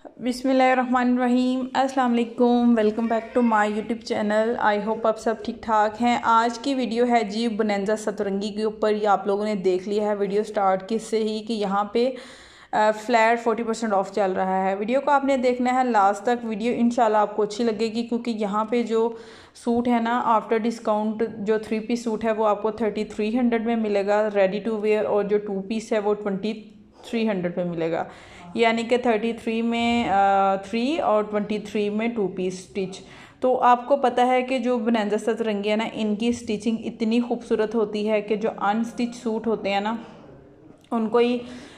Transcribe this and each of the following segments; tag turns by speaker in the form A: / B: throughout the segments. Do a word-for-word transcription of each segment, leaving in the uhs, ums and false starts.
A: बिस्मिल्लाहिर्रहमानिर्रहीम, अस्सलाम वालेकुम। Welcome back to my YouTube channel. I hope आप सब ठीक ठाक हैं। आज की वीडियो है जी बोनांजा सतरंगी के ऊपर। ये आप लोगों ने देख लिया है वीडियो स्टार्ट किससे ही कि यहाँ पे फ्लैट फोर्टी परसेंट ऑफ चल रहा है। वीडियो को आपने देखना है लास्ट तक। वीडियो इंशाल्लाह आपको अच्छी लगेगी क्योंकि यहाँ पे जो सूट है ना आफ्टर डिस्काउंट जो थ्री पीस सूट है वो आपको थर्टी थ्री हंड्रेड में मिलेगा रेडी टू वेयर, और जो टू पीस है वो ट्वेंटी थ्री हंड्रेड में मिलेगा। यानी कि थर्टी थ्री में थ्री और ट्वेंटी थ्री में टू पीस स्टिच। तो आपको पता है कि जो बोनांजा सतरंगी है ना, इनकी स्टिचिंग इतनी खूबसूरत होती है कि जो अनस्टिच सूट होते हैं ना उनको ही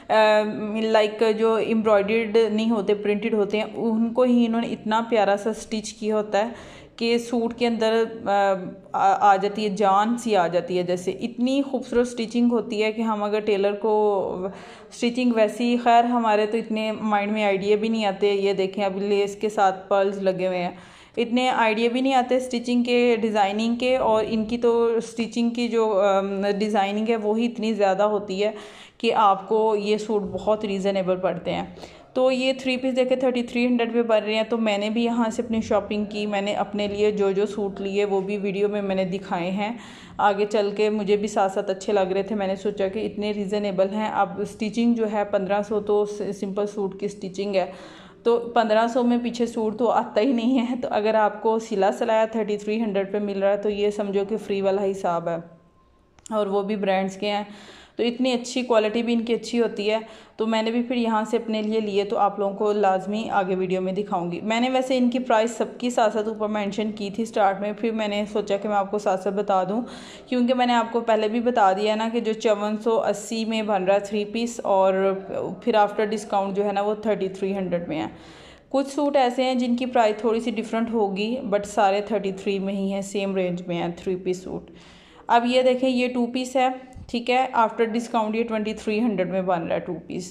A: लाइक जो एम्ब्रॉयडर्ड नहीं होते, प्रिंटेड होते हैं, उनको ही इन्होंने इतना प्यारा सा स्टिच किया होता है कि सूट के अंदर आ, आ जाती है, जान सी आ जाती है। जैसे इतनी खूबसूरत स्टिचिंग होती है कि हम अगर टेलर को स्टिचिंग वैसी, खैर हमारे तो इतने माइंड में आइडिया भी नहीं आते। ये देखें अभी लेस के साथ पर्ल्स लगे हुए हैं, इतने आइडिया भी नहीं आते स्टिचिंग के, डिज़ाइनिंग के। और इनकी तो स्टिचिंग की जो डिज़ाइनिंग है वो ही इतनी ज़्यादा होती है कि आपको ये सूट बहुत रीज़नेबल पड़ते हैं। तो ये थ्री पीस देखे थर्टी थ्री हंड्रेड पे पड़ रहे हैं। तो मैंने भी यहाँ से अपनी शॉपिंग की। मैंने अपने लिए जो जो सूट लिए वो भी वीडियो में मैंने दिखाए हैं। आगे चल के मुझे भी साथ साथ अच्छे लग रहे थे। मैंने सोचा कि इतने रीज़नेबल हैं। अब स्टिचिंग जो है पंद्रह सौ तो सिंपल सूट की स्टिचिंग है, तो पंद्रह सौ में पीछे सूट तो आता ही नहीं है। तो अगर आपको सिला सिलाया थर्टी थ्री हंड्रेड पर मिल रहा है तो ये समझो कि फ्री वाला हिसाब है, और वो भी ब्रांड्स के हैं। तो इतनी अच्छी क्वालिटी भी इनकी अच्छी होती है। तो मैंने भी फिर यहाँ से अपने लिए लिए, तो आप लोगों को लाजमी आगे वीडियो में दिखाऊंगी। मैंने वैसे इनकी प्राइस सबकी साथ साथ ऊपर मेंशन की थी स्टार्ट में, फिर मैंने सोचा कि मैं आपको साथ साथ बता दूं क्योंकि मैंने आपको पहले भी बता दिया ना कि जो चौवन सौ अस्सी में बन रहा है थ्री पीस, और फिर आफ्टर डिस्काउंट जो है ना वो थर्टी थ्री हंड्रेड में है। कुछ सूट ऐसे हैं जिनकी प्राइस थोड़ी सी डिफरेंट होगी, बट सारे थर्टी थ्री में ही हैं, सेम रेंज में है थ्री पीस सूट। अब ये देखें ये टू पीस है, ठीक है, आफ्टर डिस्काउंट ये ट्वेंटी थ्री हंड्रेड में बन रहा है टू पीस।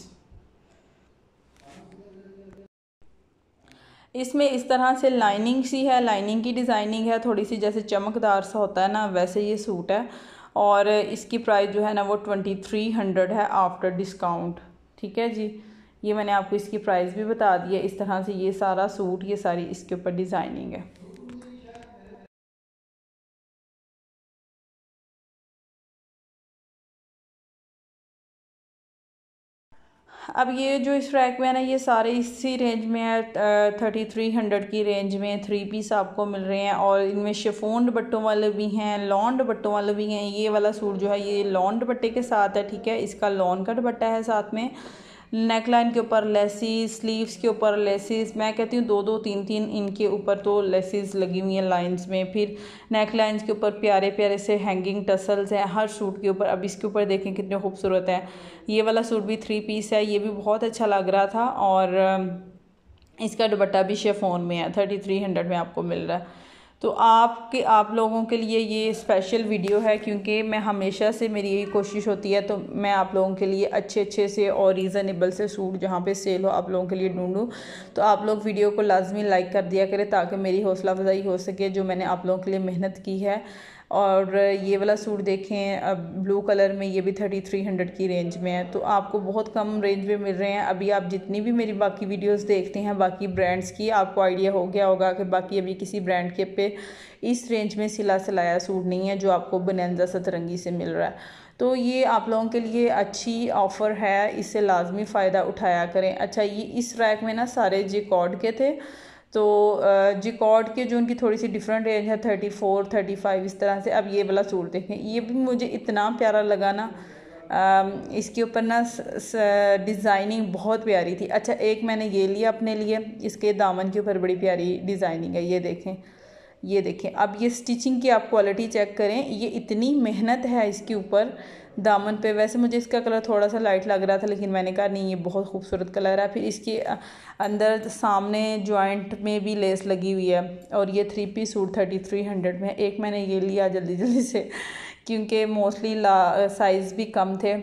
A: इसमें इस तरह से लाइनिंग सी है, लाइनिंग की डिज़ाइनिंग है, थोड़ी सी जैसे चमकदार सा होता है ना वैसे ये सूट है। और इसकी प्राइस जो है ना वो ट्वेंटी थ्री हंड्रेड है आफ्टर डिस्काउंट, ठीक है जी। ये मैंने आपको इसकी प्राइस भी बता दी है। इस तरह से ये सारा सूट, ये सारी इसके ऊपर डिज़ाइनिंग है। अब ये जो इस रैक में है ना ये सारे इसी रेंज में है, थर्टी थ्री हंड्रेड की रेंज में थ्री पीस आपको मिल रहे हैं। और इनमें शिफॉन दुपट्टों वाले भी हैं, लॉन दुपट्टों वाले भी हैं। ये वाला सूट जो है ये लॉन दुपट्टे के साथ है, ठीक है, इसका लॉन का दुपट्टा है साथ में। नेक लाइन के ऊपर लेसिस, स्लीव्स के ऊपर लेसिस, मैं कहती हूँ दो दो तीन तीन इनके ऊपर तो लेसिस लगी हुई हैं लाइंस में। फिर नेक लाइंस के ऊपर प्यारे प्यारे से हैंगिंग टसल्स हैं हर सूट के ऊपर। अब इसके ऊपर देखें कितने खूबसूरत है। ये वाला सूट भी थ्री पीस है, ये भी बहुत अच्छा लग रहा था। और इसका दुपट्टा भी शिफॉन में है, थर्टी थ्री हंड्रेड में आपको मिल रहा है। तो आपके आप लोगों के लिए ये स्पेशल वीडियो है क्योंकि मैं हमेशा से, मेरी यही कोशिश होती है तो मैं आप लोगों के लिए अच्छे अच्छे से और रीज़नेबल से सूट जहाँ पे सेल हो आप लोगों के लिए ढूंढूं। तो आप लोग वीडियो को लाजमी लाइक कर दिया करें ताकि मेरी हौसला अफजाई हो सके जो मैंने आप लोगों के लिए मेहनत की है। और ये वाला सूट देखें अब ब्लू कलर में, ये भी थर्टी थ्री हंड्रेड की रेंज में है। तो आपको बहुत कम रेंज में मिल रहे हैं। अभी आप जितनी भी मेरी बाकी वीडियोस देखते हैं बाकी ब्रांड्स की, आपको आइडिया हो गया होगा कि बाकी अभी किसी ब्रांड के पे इस रेंज में सिला सिलाया सूट नहीं है जो आपको बोनांजा सतरंगी से मिल रहा है। तो ये आप लोगों के लिए अच्छी ऑफ़र है, इससे लाजमी फ़ायदा उठाया करें। अच्छा, ये इस रैक में ना सारे जिकॉर्ड के थे, तो जिकॉर्ड के जो उनकी थोड़ी सी डिफरेंट रेंज है थर्टी फोर थर्टी फाइव इस तरह से। अब ये वाला सूट देखें, ये भी मुझे इतना प्यारा लगा ना, आ, इसके ऊपर ना डिज़ाइनिंग बहुत प्यारी थी। अच्छा, एक मैंने ये लिया अपने लिए, इसके दामन के ऊपर बड़ी प्यारी डिज़ाइनिंग है, ये देखें, ये देखें। अब ये स्टिचिंग की आप क्वालिटी चेक करें, ये इतनी मेहनत है इसके ऊपर दामन पे। वैसे मुझे इसका कलर थोड़ा सा लाइट लग रहा था लेकिन मैंने कहा नहीं ये बहुत खूबसूरत कलर है। फिर इसके अंदर सामने जॉइंट में भी लेस लगी हुई है। और ये three piece suit thirty three hundred में। एक मैंने ये लिया जल्दी जल्दी से क्योंकि मोस्टली ला साइज़ भी कम थे।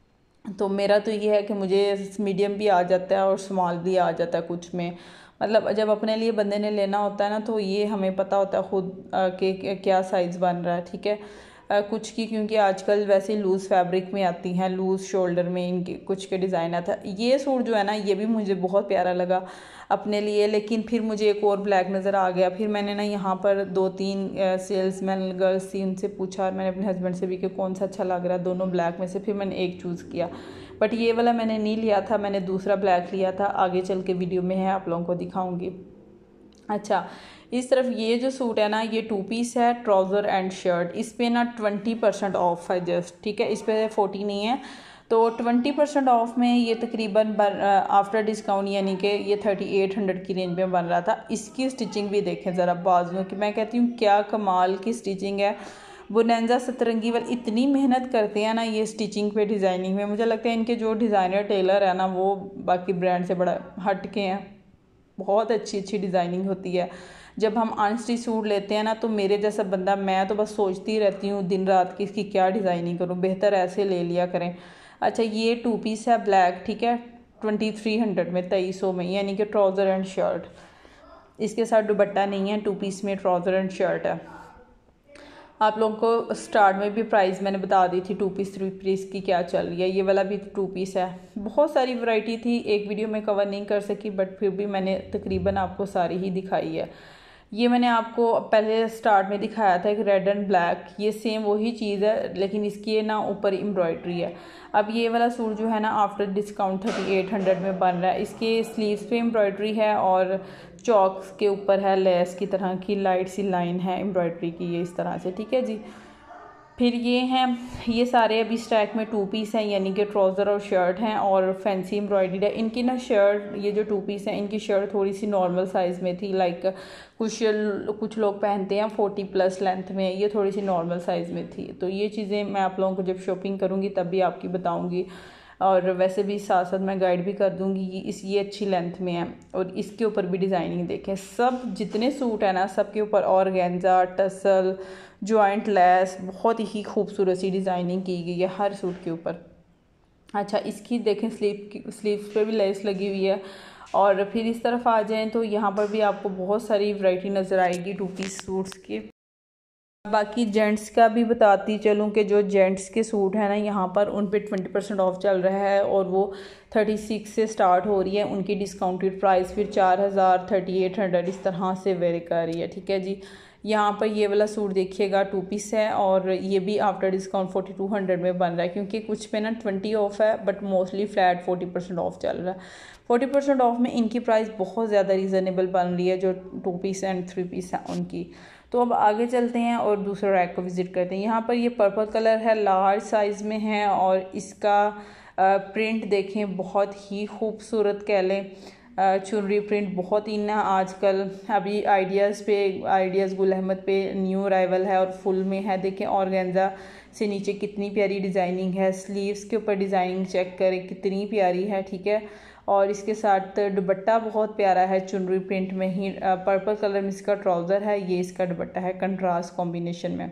A: तो मेरा तो ये है कि मुझे मीडियम भी आ जाता है और स्मॉल भी आ जाता है कुछ में। मतलब जब अपने लिए बंदे ने लेना होता है ना तो ये हमें पता होता है खुद कि क्या साइज़ बन रहा है, ठीक है। कुछ की, क्योंकि आजकल वैसे लूज़ फैब्रिक में आती हैं, लूज़ शोल्डर में इनके कुछ के डिज़ाइन आता है। ये सूट जो है ना ये भी मुझे बहुत प्यारा लगा अपने लिए, लेकिन फिर मुझे एक और ब्लैक नज़र आ गया। फिर मैंने ना यहाँ पर दो तीन सेल्समैन गर्ल्स थी, उनसे पूछा और मैंने अपने हस्बैंड से भी कि कौन सा अच्छा लग रहा है दोनों ब्लैक में से। फिर मैंने एक चूज़ किया, बट ये वाला मैंने नहीं लिया था, मैंने दूसरा ब्लैक लिया था। आगे चल के वीडियो में है, आप लोगों को दिखाऊंगी। अच्छा, इस तरफ ये जो सूट है ना ये टू पीस है, ट्राउज़र एंड शर्ट। इस पर ना ट्वेंटी परसेंट ऑफ है जस्ट, ठीक है, इस पर फोर्टी नहीं है, तो ट्वेंटी परसेंट ऑफ में ये तकरीबन आफ्टर डिस्काउंट यानी कि ये थर्टी एट हंड्रेड की रेंज में बन रहा था। इसकी स्टिचिंग भी देखें ज़रा, बाजुओं की मैं कहती हूँ क्या कमाल की स्टिचिंग है। बुनैंजा सतरंगी वाले इतनी मेहनत करते हैं ना ये स्टिचिंग पे, डिज़ाइनिंग में। मुझे लगता है इनके जो डिज़ाइनर टेलर है ना वो बाकी ब्रांड से बड़ा हट के हैं, बहुत अच्छी अच्छी डिज़ाइनिंग होती है। जब हम अनस्टिच सूट लेते हैं ना तो मेरे जैसा बंदा, मैं तो बस सोचती रहती हूँ दिन रात की इसकी क्या डिज़ाइनिंग करूँ, बेहतर ऐसे ले लिया करें। अच्छा, ये टू पीस है ब्लैक, ठीक है, ट्वेंटी थ्री हंड्रेड में, तेईस सौ में, यानी कि ट्राउज़र एंड शर्ट। इसके साथ दुपट्टा नहीं है, टू पीस में ट्राउज़र एंड शर्ट है। आप लोगों को स्टार्ट में भी प्राइस मैंने बता दी थी टू पीस थ्री पीस की क्या चल रही है। ये वाला भी टू पीस है, बहुत सारी वैरायटी थी, एक वीडियो में कवर नहीं कर सकी, बट फिर भी मैंने तकरीबन आपको सारी ही दिखाई है। ये मैंने आपको पहले स्टार्ट में दिखाया था एक रेड एंड ब्लैक, ये सेम वही चीज़ है, लेकिन इसकी ना ऊपर एम्ब्रॉयडरी है। अब ये वाला सूट जो है ना after discount thirty eight hundred में बन रहा है। इसके स्लीव्स पे एम्ब्रॉयडरी है और चॉक्स के ऊपर है लेस की तरह की लाइट सी लाइन है एम्ब्रॉयडरी की, ये इस तरह से, ठीक है जी। फिर ये हैं, ये सारे अभी स्टैक में टू पीस हैं, यानी कि ट्राउज़र और शर्ट हैं और फैंसी एम्ब्रॉयडरी है। इनकी ना शर्ट, ये जो टू पीस हैं इनकी शर्ट थोड़ी सी नॉर्मल साइज़ में थी, लाइक कुछ कुछ लोग पहनते हैं फोर्टी प्लस लेंथ में, ये थोड़ी सी नॉर्मल साइज़ में थी। तो ये चीज़ें मैं आप लोगों को जब शॉपिंग करूँगी तब भी आपकी बताऊँगी, और वैसे भी साथ साथ मैं गाइड भी कर दूँगी कि इस ये अच्छी लेंथ में है। और इसके ऊपर भी डिज़ाइनिंग देखें, सब जितने सूट हैं ना सबके ऊपर ऑर्गेन्जा, टसल, जॉइंट लेस, बहुत ही खूबसूरत सी डिज़ाइनिंग की गई है हर सूट के ऊपर। अच्छा, इसकी देखें स्लीव की, स्लीव्स पे भी लेस लगी हुई है। और फिर इस तरफ आ जाएं तो यहाँ पर भी आपको बहुत सारी वैरायटी नज़र आएगी टू पीस सूट्स की। बाकी जेंट्स का भी बताती चलूँ कि जो जेंट्स के सूट हैं ना यहाँ पर उन पे ट्वेंटी परसेंट ऑफ चल रहा है और वो थर्टी सिक्स से स्टार्ट हो रही है उनकी डिस्काउंटेड प्राइस, फिर चार हज़ार थर्टी एट हंड्रेड इस तरह से वेरी कर रही है, ठीक है जी। यहाँ पर ये वाला सूट देखिएगा टू पीस है और ये भी after discount forty two hundred में बन रहा है, क्योंकि कुछ पे ना ट्वेंटी ऑफ है but mostly flat forty percent off चल रहा है। फोर्टी परसेंट ऑफ में इनकी प्राइस बहुत ज़्यादा रीज़नेबल बन रही है जो two piece and three piece है उनकी। तो अब आगे चलते हैं और दूसरे रैक को विज़िट करते हैं। यहाँ पर ये पर्पल कलर है, लार्ज साइज़ में है और इसका प्रिंट देखें बहुत ही खूबसूरत, कह लें चुनरी प्रिंट बहुत ही ना आजकल अभी आइडियाज़ पे, आइडियाज़ गुल अहमद पे न्यू अराइवल है और फुल में है। देखें ऑर्गेन्जा से नीचे कितनी प्यारी डिज़ाइनिंग है, स्लीव्स के ऊपर डिज़ाइनिंग चेक करें कितनी प्यारी है, ठीक है। और इसके साथ दुपट्टा बहुत प्यारा है, चुनरी प्रिंट में ही, पर्पल कलर में इसका ट्राउज़र है, ये इसका दुपट्टा है कंट्रास्ट कॉम्बिनेशन में।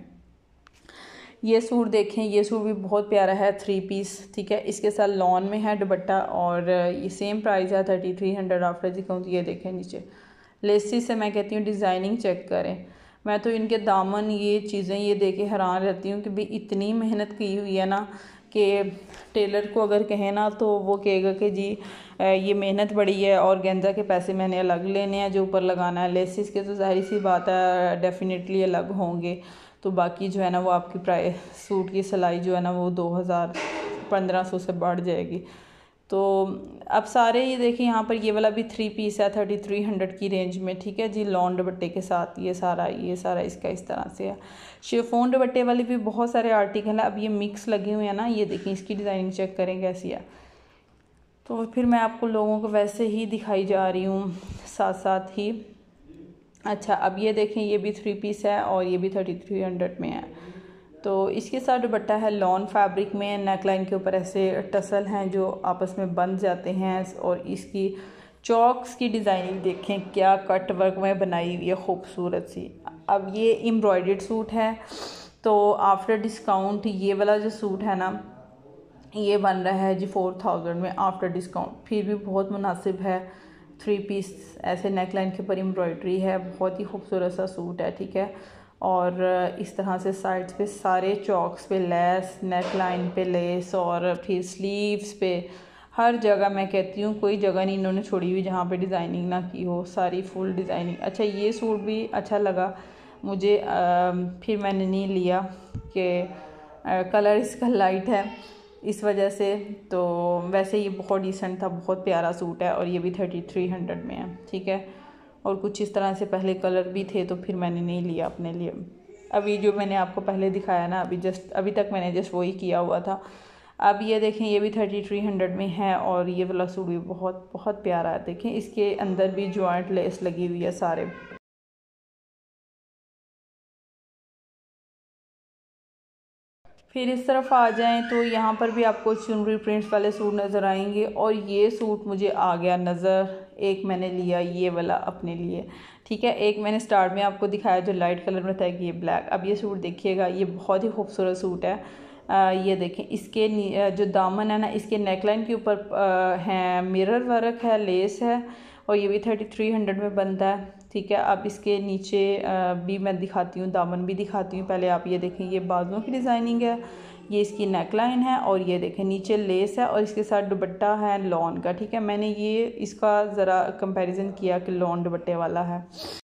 A: ये सूट देखें, ये सूट भी बहुत प्यारा है, थ्री पीस, ठीक है, इसके साथ लॉन में है दुपट्टा और ये सेम प्राइस है thirty three hundred after discount. ये देखें नीचे लेसिस से, मैं कहती हूँ डिज़ाइनिंग चेक करें। मैं तो इनके दामन, ये चीज़ें ये देख के हैरान रहती हूँ कि भाई इतनी मेहनत की हुई है ना कि टेलर को अगर कहें ना तो वो कहेगा कि जी ये मेहनत बड़ी है और गेंजा के पैसे मैंने अलग लेने हैं, जो ऊपर लगाना है लेसिस के तो जाहिर सी बात है डेफिनेटली अलग होंगे। तो बाकी जो है ना वो आपकी प्राइस सूट की सिलाई जो है ना वो दो हज़ार पंद्रह सौ से बढ़ जाएगी। तो अब सारे ये देखिए यहाँ पर ये वाला भी थ्री पीस है थर्टी थ्री हंड्रेड की रेंज में, ठीक है जी, लॉन दुपट्टे के साथ। ये सारा ये सारा इसका इस तरह से है। शिफॉन दुपट्टे वाले भी बहुत सारे आर्टिकल है। अब ये मिक्स लगे हुए हैं ना, ये देखिए इसकी डिज़ाइनिंग चेक करें कैसी है। तो फिर मैं आपको लोगों को वैसे ही दिखाई जा रही हूँ साथ साथ ही। अच्छा, अब ये देखें ये भी थ्री पीस है और ये भी थर्टी थ्री हंड्रेड में है। तो इसके साथ दुपट्टा है लॉन फैब्रिक में, नेकलाइन के ऊपर ऐसे टसल हैं जो आपस में बंध जाते हैं और इसकी चॉक्स की डिज़ाइनिंग देखें क्या कट वर्क में बनाई हुई है खूबसूरत सी। अब ये एम्ब्रॉयडर्ड सूट है तो आफ्टर डिस्काउंट ये वाला जो सूट है ना ये बन रहा है जी फोर थाउजेंड में आफ्टर डिस्काउंट, फिर भी बहुत मुनासिब है। थ्री पीस ऐसे नेकलाइन के ऊपर एम्ब्रॉयडरी है, बहुत ही खूबसूरत सा सूट है, ठीक है। और इस तरह से साइड्स पे सारे चौक्स पे लेस, नेक लाइन पे लेस और फिर स्लीव्स पे हर जगह मैं कहती हूँ कोई जगह नहीं इन्होंने छोड़ी हुई जहाँ पे डिज़ाइनिंग ना की हो, सारी फुल डिज़ाइनिंग। अच्छा ये सूट भी अच्छा लगा मुझे, आ, फिर मैंने नहीं लिया कि कलर इसका लाइट है इस वजह से। तो वैसे ये बहुत डिसेंट था, बहुत प्यारा सूट है और ये भी थर्टी थ्री हंड्रेड में है, ठीक है। और कुछ इस तरह से पहले कलर भी थे तो फिर मैंने नहीं लिया अपने लिए। अभी जो मैंने आपको पहले दिखाया ना, अभी जस्ट अभी तक मैंने जस्ट वही किया हुआ था। अब ये देखें ये भी थर्टी थ्री हंड्रेड में है और ये वाला सूट भी बहुत बहुत प्यारा है। देखें इसके अंदर भी जॉइंट लेस लगी हुई है सारे। फिर इस तरफ आ जाएं तो यहाँ पर भी आपको चुनरी प्रिंट्स वाले सूट नज़र आएंगे और ये सूट मुझे आ गया नज़र। एक मैंने लिया ये वाला अपने लिए, ठीक है। एक मैंने स्टार्ट में आपको दिखाया जो लाइट कलर में था कि ये ब्लैक। अब ये सूट देखिएगा, ये बहुत ही खूबसूरत सूट है। आ, ये देखें इसके जो दामन है ना, इसके नेकलाइन के ऊपर है मिरर वर्क है, लेस है और ये भी थर्टी थ्री हंड्रेड में बनता है, ठीक है। अब इसके नीचे भी मैं दिखाती हूँ, दामन भी दिखाती हूँ। पहले आप ये देखें ये बाजुओं की डिज़ाइनिंग है, ये इसकी नेकलाइन है और ये देखें नीचे लेस है और इसके साथ दुपट्टा है लॉन का, ठीक है। मैंने ये इसका ज़रा कंपैरिजन किया कि लॉन दुपट्टे वाला है।